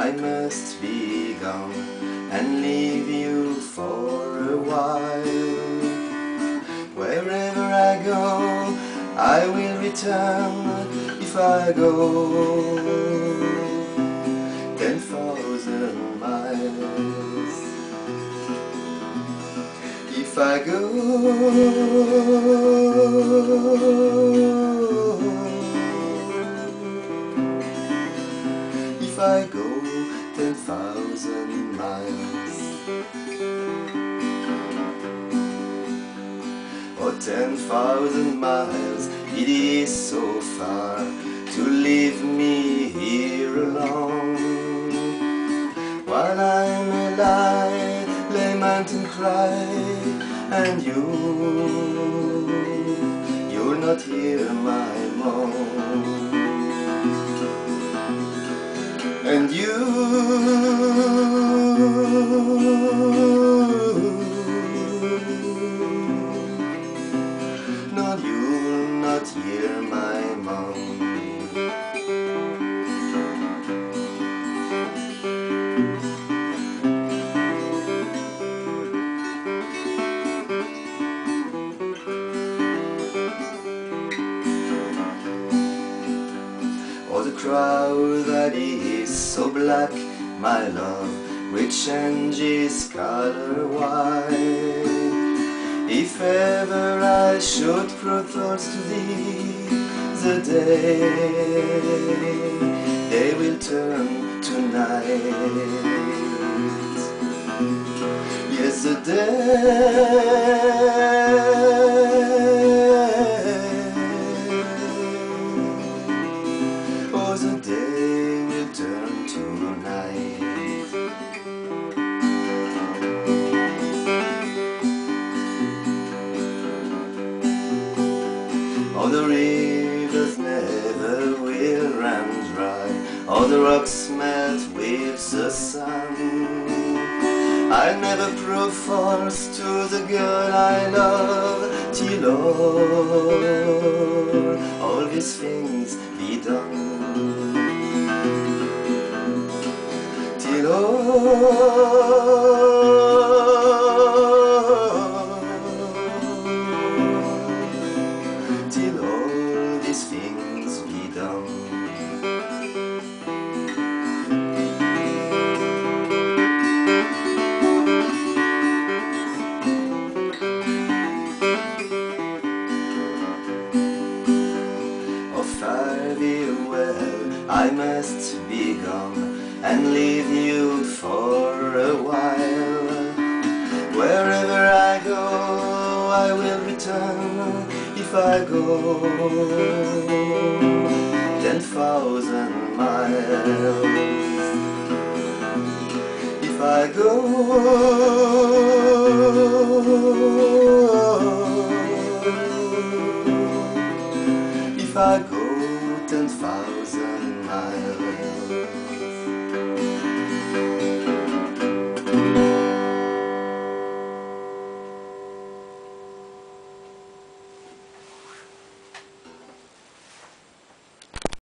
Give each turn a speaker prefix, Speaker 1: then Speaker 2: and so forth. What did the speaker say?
Speaker 1: I must be gone and leave you for a while. Wherever I go, I will return. If I go 10,000 miles, if I go, if I go 10,000 miles, oh 10,000 miles, it is so far to leave me here alone. While I may lie, lament and cry, and you'll not hear my moan. And no, you'll not hear my moan. Oh, the crowd that is so black, my love, which changes color white. If ever I should prove thoughts to thee, the day they will turn to night. Yes, the the day will turn to night. Oh, the rivers never will run dry, oh, the rocks melt with the sun. I'll never prove false to the girl I love, till all these things be done. Till all these things be done. Oh, farewell, I must be gone and leave you for a while. Wherever I go, I will return. If I go 10,000 miles, if I go